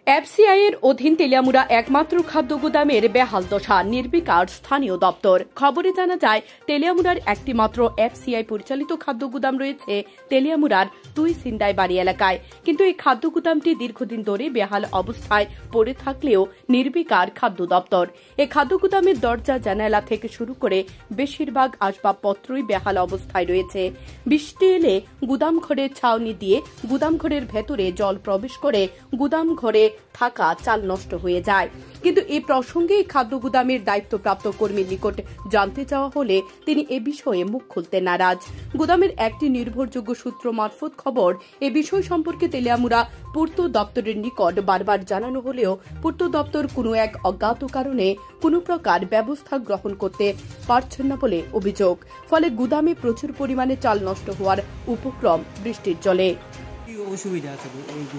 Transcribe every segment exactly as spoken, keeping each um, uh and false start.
FCI এর অধীন তেলিয়ামুড়া একমাত্র খাদ্য গুদামের বেহাল দশা, নির্বিকার স্থানীয় দপ্তর। খবরে জানা যায়, তেলিয়ামুড়ার একটি মাত্র এফসিআই পরিচালিত খাদ্য গুদাম রয়েছে তেলিয়ামুড়ার তুই সিন্দাই বাড়ি এলাকায়। কিন্তু এই খাদ্য গুদামটি দীর্ঘদিন ধরে বেহাল অবস্থায় পড়ে থাকলেও নির্বিকার খাদ্য দপ্তর। এই খাদ্য গুদামের দরজা জানালা থেকে শুরু করে বেশিরভাগ আসবাবপত্রই বেহাল অবস্থায় রয়েছে। বৃষ্টি এলে গুদাম ঘরের ছাউনি দিয়ে গুদাম ঘরের ভেতরে জল প্রবেশ করে গুদাম ঘরে থাকা চাল নষ্ট হয়ে যায়। কিন্তু এই প্রসঙ্গে খাদ্য গুদামের দায়িত্বপ্রাপ্ত কর্মীর নিকট জানতে চাওয়া হলে তিনি এ বিষয়ে মুখ খুলতে নারাজ। গুদামের একটি নির্ভরযোগ্য সূত্র মারফত খবর, এ বিষয় সম্পর্কে তেলিয়ামুড়া পূর্ত দপ্তরের নিকট বারবার জানানো হলেও পূর্ত দপ্তর কোনো এক অজ্ঞাত কারণে কোনো প্রকার ব্যবস্থা গ্রহণ করতে পারছেন না বলে অভিযোগ। ফলে গুদামে প্রচুর পরিমাণে চাল নষ্ট হওয়ার উপক্রম বৃষ্টির জলে। অসুবিধা আছে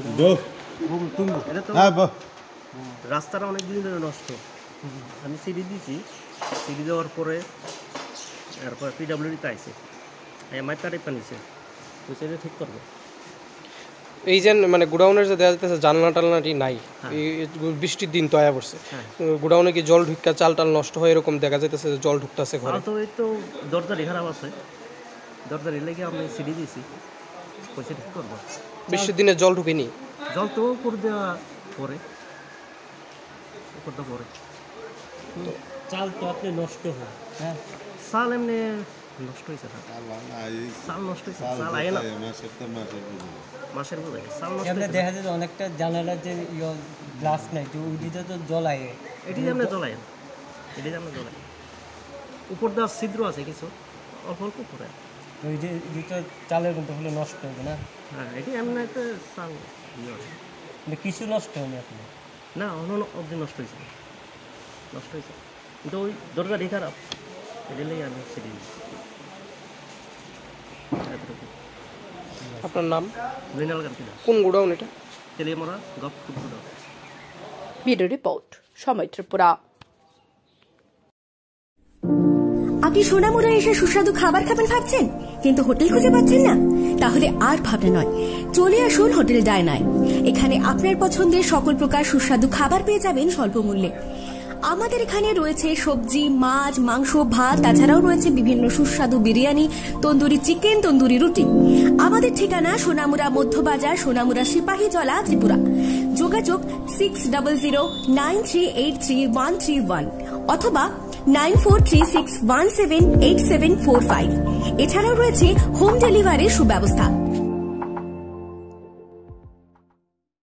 রাস্তাটা অনেক দিন ধরে নষ্ট। আমি সিডি দিয়েছি, সিডি দেওয়ার পরে তারপর পিডাব্লিউডিতে আইসে এমআই তারিখ পানিছে, তো সেটা ঠিক করবো। এই যে মানে গোডাউনের যে দেখা যাচ্ছে জানলা টালনাটি নাই, বৃষ্টির দিন তো আয়া পড়ছে, গোডাউনে কি জল ঢুকা চাল টাল নষ্ট হয় এরকম দেখা যাইতেছে, জল ঢুকতেছে ঘরে। তো এই তো দরজারি খারাপ আছে, দরজারি লেগে আমি সিডি দিয়েছি, পয়সা ঠিক করবো। বৃষ্টির দিনে জল ঢুকেনি? জল তো উপর দেওয়া পরে উপর দেওয়া পরে চাল তো আপনি নষ্ট হয়। হ্যাঁ, চাল এমনি নষ্ট হয়েছে, চাল নষ্ট হয়েছে, চাল আয় না মাসের বোধ চাল নষ্ট। দেখা যায় অনেকটা জানালার যে গ্লাস নাই, তো ওই দিকে তো জল আয়, এটি যেমন জল আয়, এটি যেমন জল আয়। উপর দেওয়ার ছিদ্র আছে কিছু, অল্প অল্প উপরে। ওই যে দুটো চালের মধ্যে হলে নষ্ট হবে না? হ্যাঁ, এটি এমনি একটা চাল কিছু নষ্ট হয়নি আপনি? না, অন্য অবধি নষ্ট হয়েছে, নষ্ট হয়েছে, কিন্তু ওই দরজাটি খারাপ, এটি লেগে আমি সেটি। আপনার নাম? মৃণাল গান্ধী। কোন গোডাউন এটা? Teliamura gov food godown. Video report, সময় ত্রিপুরা। আপনি সোনামুড়া এসে সুস্বাদু খাবার খাবেন ভাবছেন, কিন্তু হোটেল খুঁজে পাচ্ছেন না? তাহলে আর ভাবনা নয়, চলে আসুন হোটেল ডায়নায়। এখানে আপনার পছন্দের সকল প্রকার সুস্বাদু খাবার পেয়ে যাবেন স্বল্প মূল্যে। আমাদের এখানে রয়েছে সবজি, মাছ, মাংস, ভাত, তাছাড়াও রয়েছে বিভিন্ন সুস্বাদু বিরিয়ানি, তন্দুরি চিকেন, তন্দুরি রুটি। আমাদের ঠিকানা সোনামুড়া মধ্যবাজার, সোনামুড়া সিপাহীজলা, ত্রিপুরা। যোগাযোগ six double zero nine three eight three one three one অথবা nine four three six one seven eight seven four five. এছাড়াও রয়েছে হোম ডেলিভারির সুব্যবস্থা।